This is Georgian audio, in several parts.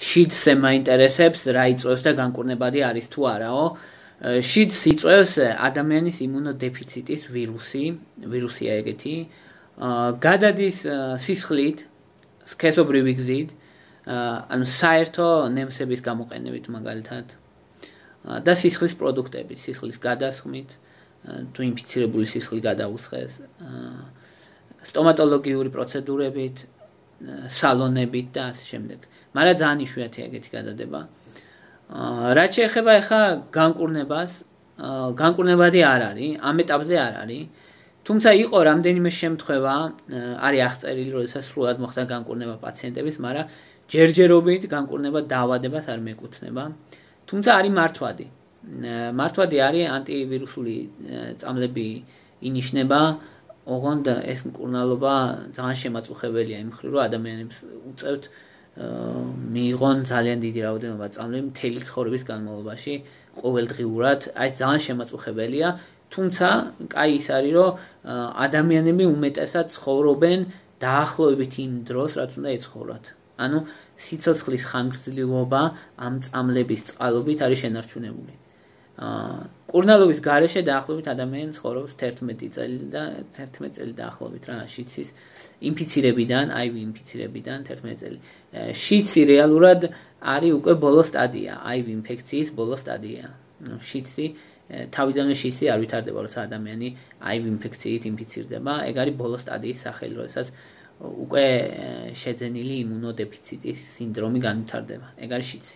შიდსე მაინტერესებს რა იწვევს და განკურნებადი არის თუ არაო. შიდს იწვევს ადამიანის იმუნოდეფიციტის ვირუსია ეგეთი. გადადის სისხლით, სქესობრივი გზით, ანუ საერთო ნემსების გამოყენებით მაგალითად და სისხლის პროდუქტებით, სისხლის გადასხმით, თუ ინფიცირებული სისხლი გადაუსხეს, სტომატოლოგიური პროცედურებით, სალონებით და ასე შემდეგ. მაგრამ ძალიან იშვიათია ეგეთი გადადება. რაც შეეხება ახლა განკურნებას, განკურნებადი არ არის, ამ ეტაპზე არ არის. თუმცა იყო რამდენიმე შემთხვევა, არის აღწერილი, როდესაც სრულად მოხდა განკურნება პაციენტების, მაგრამ ჯერჯერობით განკურნება დაავადებას არ მეკუთვნება. თუმცა არის მართვადი. მართვადი არის ანტივირუსული წამლები ინიშნება, ოღონდ ეს მკურნალობა ძალიან შემაწუხებელია იმ მხრივ, რომ ადამიანებს უწევთ მიიღონ ძალიან დიდი რაოდენობა წამლები მთელი ცხოვრების განმავლობაში ყოველდღიურად, აი ძალიან შემაწუხებელია. თუმცა კაი ის არის, რომ ადამიანები უმეტესად ცხოვრობენ დაახლოებით იმ დროს, რაც უნდა ეცხოვრათ. ანუ სიცოცხლის ხანგრძლივობა ამ წამლების წყალობით არის შენარჩუნებული. კურნალობის გარეშე დაახლოებით ადამიანი ცხოვრობს 11 წელი და 11 წელი დაახლოებით რა შიცის ინფიცირებიდან, IV ინფიცირებიდან 11 წელი. შიცი რეალურად არის უკვე ბოლო სტადია, IV ინფექციის ბოლო სტადია. შიცი თავიდანვე შიცი არ ვითარდება, როცა ადამიანი IV ინფექციით ინფიცირდება, ეგ არის ბოლო სტადიის სახელი, როდესაც უკვე შეძენილი იმუნოდეფიციტის სინდრომი განვითარდება. ეგ არის შიცი.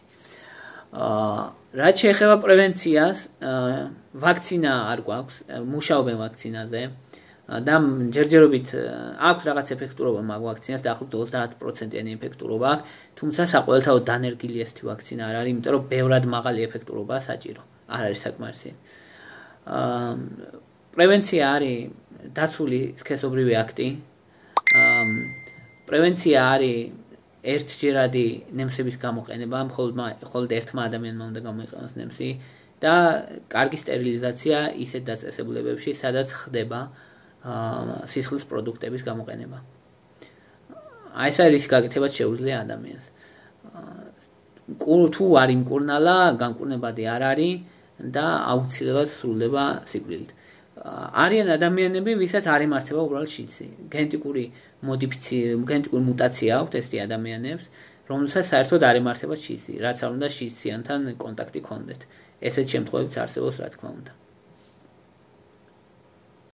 რაც შეეხება პრევენციას, ვაქცინა არ გვაქვს, მუშაობენ ვაქცინაზე და ჯერჯერობით აქვს რაღაც ეფექტურობა მაგ ვაქცინას, დაახლოებით 30%-იანი ეფექტურობა აქვს, თუმცა საყოველთაოდ დანერგილი ესეთი ვაქცინა არ არის, იმიტომ რომ ბევრად მაღალი ეფექტურობაა საჭირო. არ არის საკმარისი. პრევენცია არის დაცული სქესობრივი აქტი. პრევენცია არის ერთჯერადი ნემსების გამოყენება, მხოლოდ ერთმა ადამიანმა უნდა გამოიყენოს ნემსი და კარგი სტერილიზაცია ისეთ დაწესებულებებში, სადაც ხდება სისხლის პროდუქტების გამოყენება. აი ეს არის გაკეთებაც შეუძლია ადამიანს. თუ არ იმკურნალა, განკურნებადი არ არის და აუცილებლად სრულდება სიკვდილით. არიან ადამიანები, ვისაც არ ემართება უბრალოდ შიცი. გენეტიკური მუტაცია აქვს ესეთი ადამიანებს, რომელსაც საერთოდ არ ემართება შიცი, რაც არ უნდა შიციანთან კონტაქტი ჰქონდეთ. ესეთ შემთხვევებიც არსებობს, რა თქმა უნდა.